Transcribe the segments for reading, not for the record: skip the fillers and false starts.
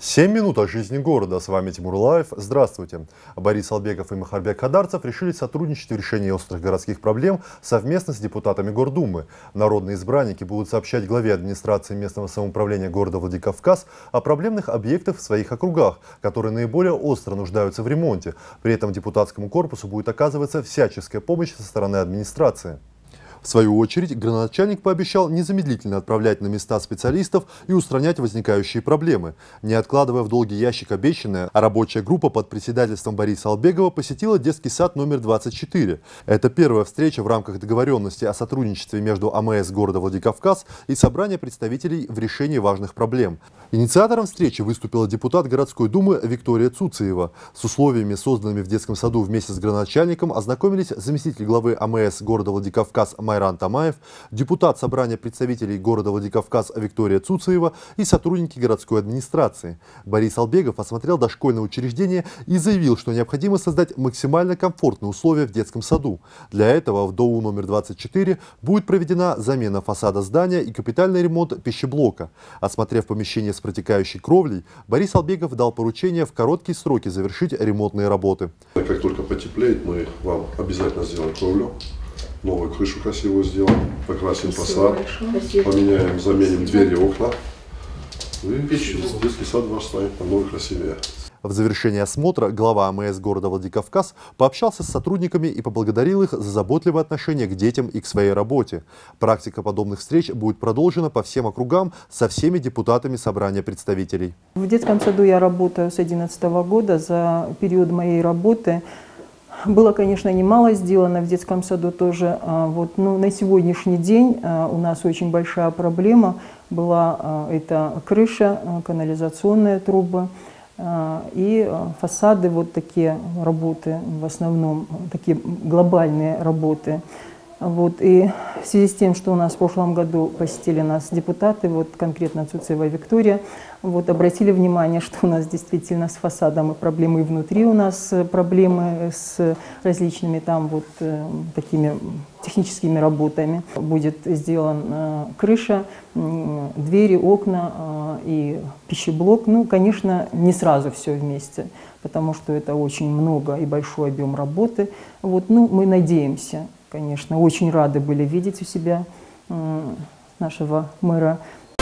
7 минут о жизни города. С вами Тимур Лаев. Здравствуйте. Борис Албегов и Махарбек Хадарцев решили сотрудничать в решении острых городских проблем совместно с депутатами Гордумы. Народные избранники будут сообщать главе администрации местного самоуправления города Владикавказ о проблемных объектах в своих округах, которые наиболее остро нуждаются в ремонте. При этом депутатскому корпусу будет оказываться всяческая помощь со стороны администрации. В свою очередь, градоначальник пообещал незамедлительно отправлять на места специалистов и устранять возникающие проблемы. Не откладывая в долгий ящик обещанное, рабочая группа под председательством Бориса Албегова посетила детский сад номер 24. Это первая встреча в рамках договоренности о сотрудничестве между АМС города Владикавказ и собрания представителей в решении важных проблем. Инициатором встречи выступила депутат городской думы Виктория Цуцеева. С условиями, созданными в детском саду вместе с градоначальником, ознакомились заместитель главы АМС города Владикавказ Майран Тамаев, депутат собрания представителей города Владикавказ Виктория Цуцеева и сотрудники городской администрации. Борис Албегов осмотрел дошкольное учреждение и заявил, что необходимо создать максимально комфортные условия в детском саду. Для этого в ДОУ номер 24 будет проведена замена фасада здания и капитальный ремонт пищеблока. Осмотрев помещение с протекающей кровлей, Борис Албегов дал поручение в короткие сроки завершить ремонтные работы. Как только потеплеет, мы вам обязательно сделаем кровлю. Новую крышу красивую сделаем, покрасим фасад, поменяем, заменим двери и окна. И детский сад ваш станет намного красивее. В завершении осмотра глава АМС города Владикавказ пообщался с сотрудниками и поблагодарил их за заботливое отношение к детям и к своей работе. Практика подобных встреч будет продолжена по всем округам со всеми депутатами собрания представителей. В детском саду я работаю с 2011 года. За период моей работы было, конечно, немало сделано в детском саду тоже. На сегодняшний день у нас очень большая проблема была это крыша, канализационные трубы и фасады, вот такие работы, в основном такие глобальные работы. И в связи с тем, что у нас в прошлом году посетили нас депутаты, конкретно Цуцеева Виктория, обратили внимание, что у нас действительно с фасадом и проблемы, и внутри у нас проблемы с различными такими техническими работами. Будет сделана крыша, двери, окна и пищеблок. Конечно, не сразу все вместе, потому что это очень много и большой объем работы. Мы надеемся. Конечно, очень рады были видеть у себя нашего мэра.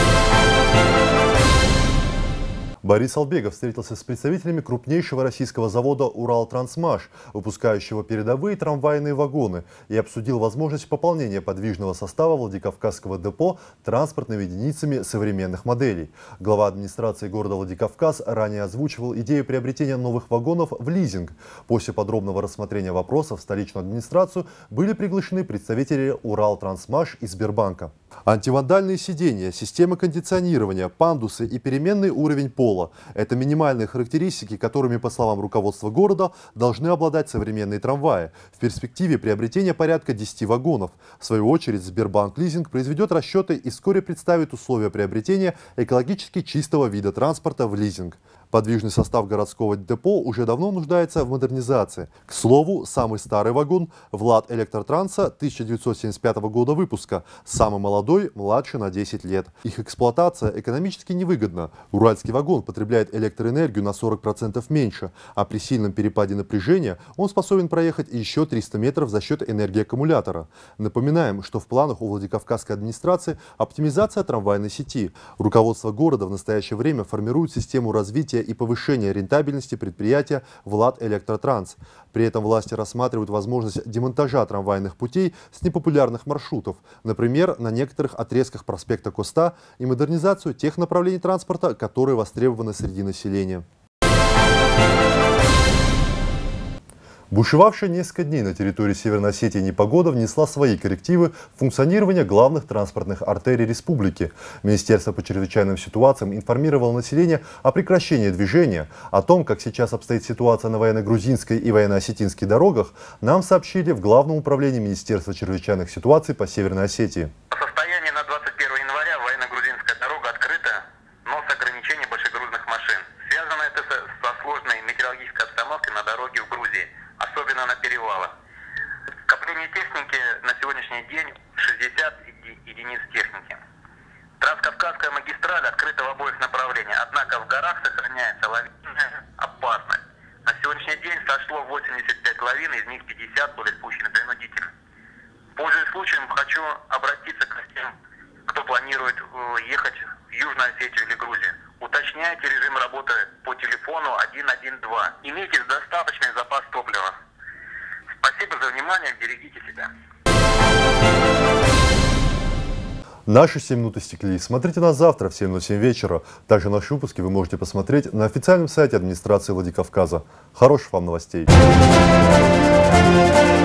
Борис Албегов встретился с представителями крупнейшего российского завода «Уралтрансмаш», выпускающего передовые трамвайные вагоны, и обсудил возможность пополнения подвижного состава Владикавказского депо транспортными единицами современных моделей. Глава администрации города Владикавказ ранее озвучивал идею приобретения новых вагонов в лизинг. После подробного рассмотрения вопросов в столичную администрацию были приглашены представители «Уралтрансмаш» и Сбербанка. Антивандальные сиденья, системы кондиционирования, пандусы и переменный уровень пола – это минимальные характеристики, которыми, по словам руководства города, должны обладать современные трамваи. В перспективе приобретения порядка 10 вагонов. В свою очередь, Сбербанк Лизинг произведет расчеты и вскоре представит условия приобретения экологически чистого вида транспорта в лизинг. Подвижный состав городского депо уже давно нуждается в модернизации. К слову, самый старый вагон – Влад Электротранса 1975 года выпуска, самый молодой – младше на 10 лет. Их эксплуатация экономически невыгодна. Уральский вагон потребляет электроэнергию на 40% меньше, а при сильном перепаде напряжения он способен проехать еще 300 метров за счет энергии аккумулятора. Напоминаем, что в планах у Владикавказской администрации оптимизация трамвайной сети. Руководство города в настоящее время формирует систему развития и повышения рентабельности предприятия «Влад Электротранс». При этом власти рассматривают возможность демонтажа трамвайных путей с непопулярных маршрутов, например, на некоторых отрезках проспекта Коста, и модернизацию тех направлений транспорта, которые востребованы среди населения. Бушевавшая несколько дней на территории Северной Осетии непогода внесла свои коррективы в функционирование главных транспортных артерий республики. Министерство по чрезвычайным ситуациям информировало население о прекращении движения. О том, как сейчас обстоит ситуация на военно-грузинской и военно-осетинской дорогах, нам сообщили в Главном управлении Министерства чрезвычайных ситуаций по Северной Осетии. Состояние на 21 января военно-грузинская дорога открыта, но с ограничением большегрузных машин. Связано это со сложной метеорологической обстановкой на дороге в Грузии, особенно на перевалах. Скопление техники на сегодняшний день 60 единиц техники. Транскавказская магистраль открыта в обоих направлениях, однако в горах сохраняется сохраняется лавинная опасность. На сегодняшний день сошло 85 лавин, из них 50 были спущены принудительно. Пользуясь случаем, хочу обратиться к тем, кто планирует ехать в Южную Осетию или Грузию. Уточняйте режим работы по телефону 112. Имейте достаточный запас топлива. Спасибо за внимание, берегите себя. Наши 7 минут истекли. Смотрите нас завтра в 7:07 вечера. Также наши выпуски вы можете посмотреть на официальном сайте администрации Владикавказа. Хороших вам новостей!